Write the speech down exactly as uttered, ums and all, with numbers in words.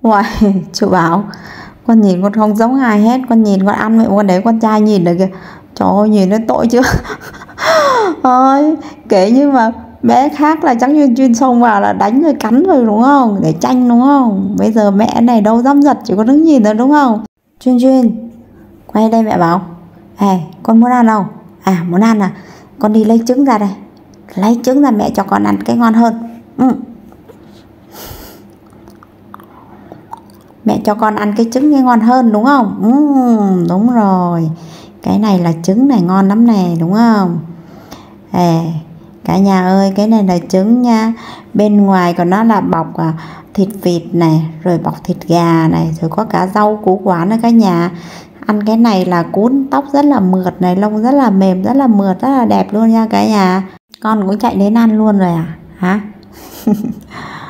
Uầy, chú Bảo, con nhìn con không giống ai hết. Con nhìn con ăn vậy, con đấy con trai nhìn được kìa. Trời ơi, nhìn nó tội chưa. Ôi, kể như mà bé khác là chắc như chuyên xông vào là đánh rồi cắn rồi đúng không, để tranh đúng không. Bây giờ mẹ này đâu dám giật, chỉ có đứng nhìn thôi đúng không. Chuyên Chuyên, quay đây mẹ bảo. Ê, con muốn ăn không? À, muốn ăn à? Con đi lấy trứng ra đây. Lấy trứng ra mẹ cho con ăn cái ngon hơn. Ừ. Mẹ cho con ăn cái trứng cái ngon hơn đúng không? Ừ, đúng rồi. Cái này là trứng này, ngon lắm nè đúng không? Ê, cả nhà ơi, cái này là trứng nha. Bên ngoài của nó là bọc à, thịt vịt này, rồi bọc thịt gà này, rồi có cả rau củ quả nữa cả nhà. Ăn cái này là cuốn tóc rất là mượt này, lông rất là mềm, rất là mượt, rất là đẹp luôn nha cả nhà. Con cũng chạy đến ăn luôn rồi à? Hả?